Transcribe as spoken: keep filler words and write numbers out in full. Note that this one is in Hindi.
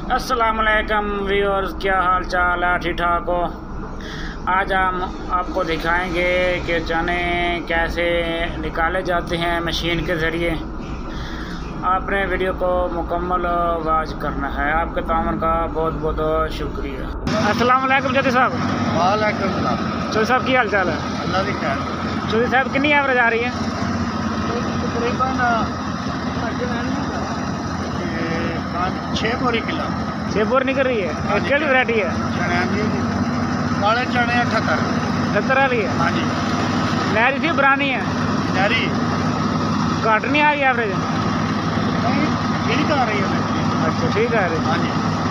अस्सलामुअलैकुम व्यूअर्स, क्या हाल चाल है? ठीक ठाक हो? आज हम आपको दिखाएंगे कि चने कैसे निकाले जाते हैं मशीन के ज़रिए। आपने वीडियो को मुकम्मल वाच करना है। आपके तामन का बहुत बहुत शुक्रिया। अस्सलामुअलैकुम चौधरी साहब। वालेकुम सलाम। चौधरी साहब की हाल चाल है? अल्लाह दी खैर। चौधरी साहब कितनी एवरेज आ रही है? तकरीबन छः बोरी किलो। छः बोर निकल रही है। और केड़ी वैरायटी है? चने काले चने अठहत्तर अठहत्तर वाली है। हाँ जी। लहरी थी पुरानी है? लहरी घट नहीं आ रही एवरेज? नहीं ठीक आ रही है। अच्छा ठीक है। हाँ जी।